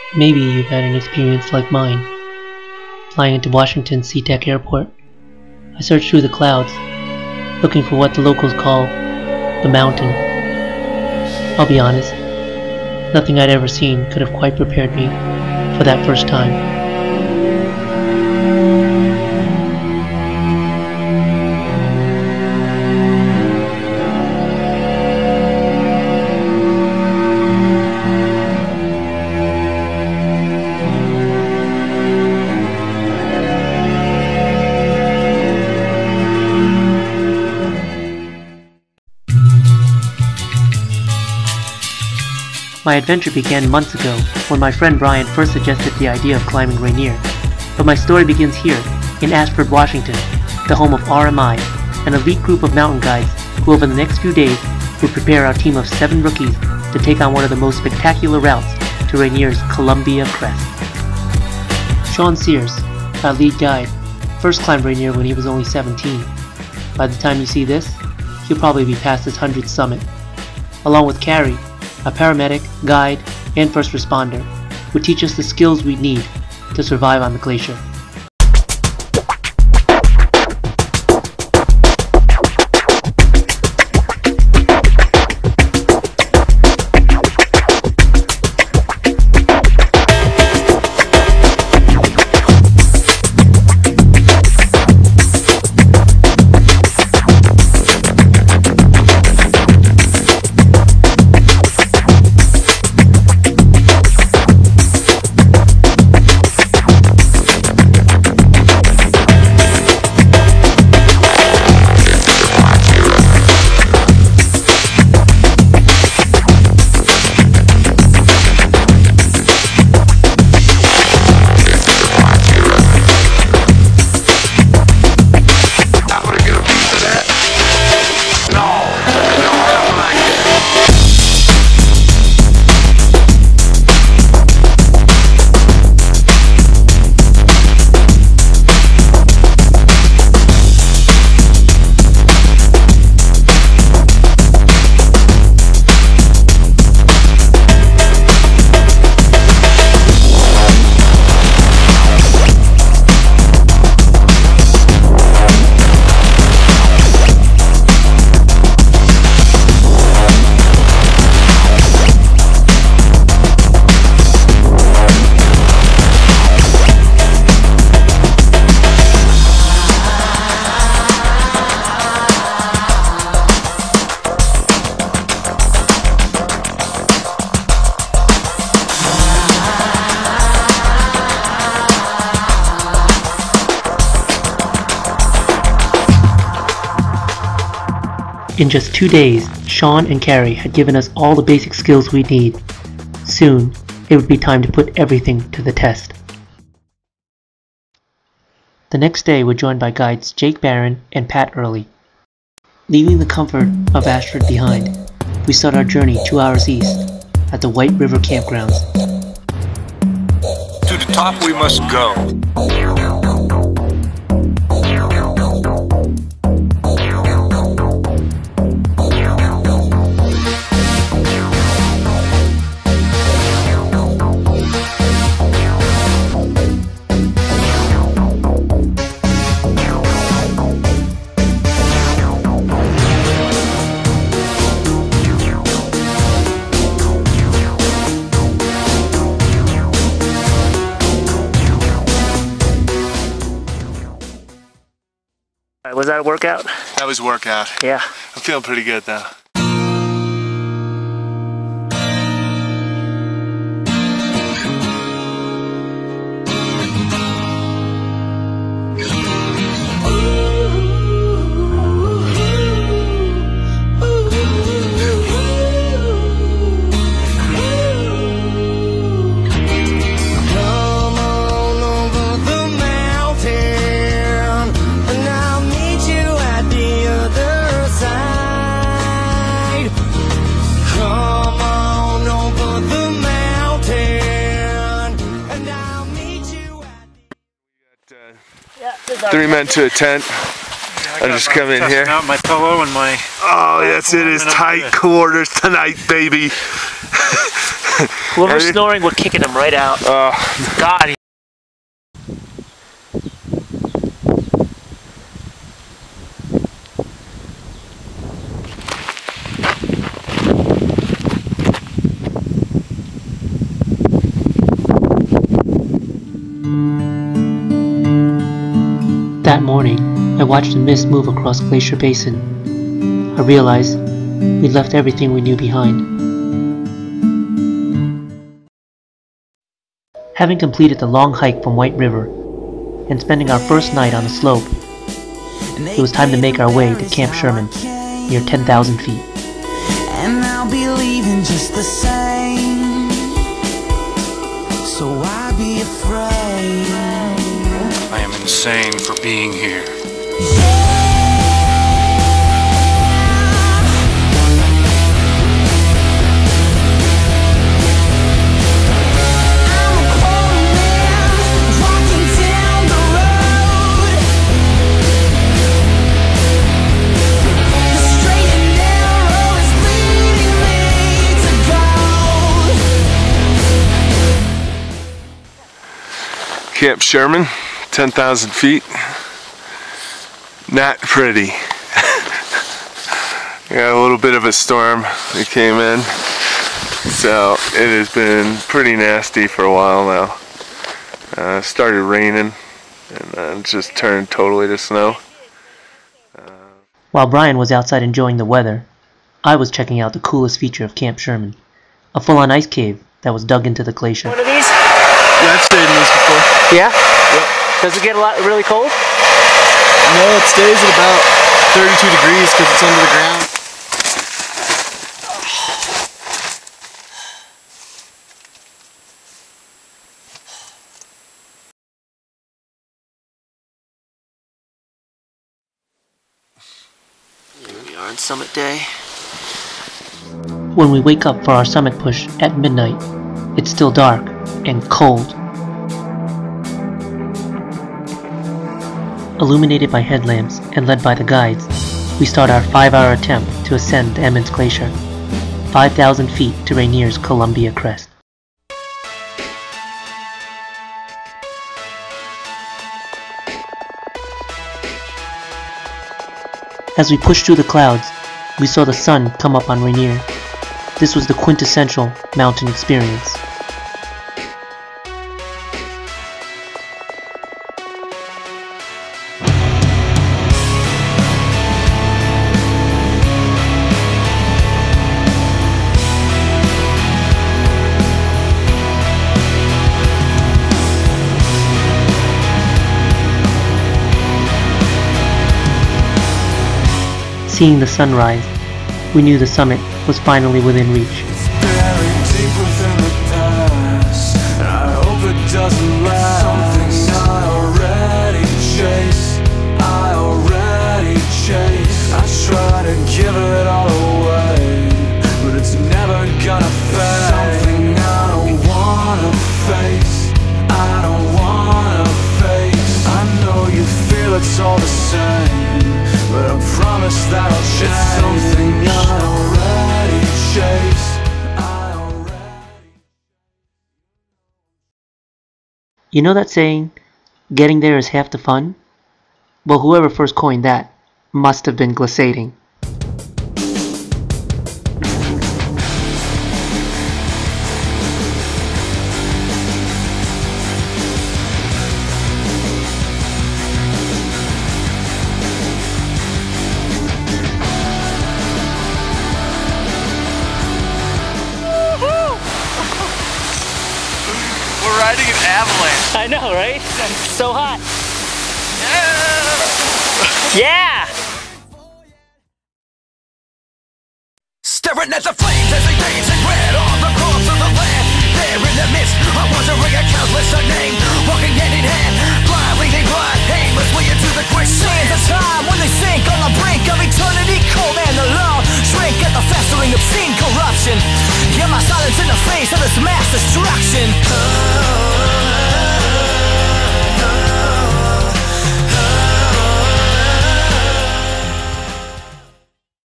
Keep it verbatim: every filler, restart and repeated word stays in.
Maybe you've had an experience like mine. Flying into Washington SeaTac Airport, I searched through the clouds, looking for what the locals call the mountain. I'll be honest, nothing I'd ever seen could have quite prepared me for that first time. My adventure began months ago when my friend Brian first suggested the idea of climbing Rainier. But my story begins here, in Ashford, Washington, the home of R M I, an elite group of mountain guides who over the next few days will prepare our team of seven rookies to take on one of the most spectacular routes to Rainier's Columbia Crest. Sean Sears, our lead guide, first climbed Rainier when he was only seventeen. By the time you see this, he'll probably be past his hundredth summit. Along with Carrie, a paramedic, guide, and first responder, would teach us the skills we need to survive on the glacier. In just two days, Sean and Carrie had given us all the basic skills we need. Soon, it would be time to put everything to the test. The next day, we're joined by guides Jake Barron and Pat Early. Leaving the comfort of Ashford behind, we start our journey two hours east at the White River Campgrounds. To the top we must go. Was that a workout? That was a workout. Yeah. I'm feeling pretty good though. Three men to a tent. I, I just come in here. Out my pillow and my. Oh yes, it is tight quarters tonight, baby. Whoever's snoring, we're kicking him right out. Uh, God. That morning, I watched the mist move across Glacier Basin. I realized we'd left everything we knew behind. Having completed the long hike from White River and spending our first night on the slope, it was time to make our way to Camp Sherman, near ten thousand feet. And I'll be leaving just the same, so why be afraid? I am insane for being here. Camp Sherman, ten thousand feet. Not pretty. Got a little bit of a storm that came in, so it has been pretty nasty for a while now. Uh, started raining and then just turned totally to snow. Uh, While Brian was outside enjoying the weather, I was checking out the coolest feature of Camp Sherman, a full-on ice cave that was dug into the glacier. One of these? Yeah, I've stayed in this before. Yeah? Yep. Does it get a lot really cold? No, it stays at about thirty-two degrees because it's under the ground. Here we are on summit day. When we wake up for our summit push at midnight, it's still dark and cold. Illuminated by headlamps and led by the guides, we start our five-hour attempt to ascend the Emmons Glacier, five thousand feet to Rainier's Columbia Crest. As we pushed through the clouds, we saw the sun come up on Rainier. This was the quintessential mountain experience. Seeing the sunrise, we knew the summit was finally within reach. Buried deep within the past, and I hope it doesn't last. Something I already chase, I already chase. I try to give it all away, but it's never gonna fade. Something I don't wanna face, I don't wanna face. I know you feel it's all the same, but I promise that I'll change. It's something I already chase. I already... You know that saying, getting there is half the fun? Well, whoever first coined that must have been glissading. Riding an avalanche. I know, right? It's so hot. Yeah! Staring at the flames as they dance and red on the corpse of the land. There in the midst, I wondering a countless unnamed, walking hand in hand, blindly they ride aimlessly into the quicksand. Sands of time when they sink on the brink of eternity cold.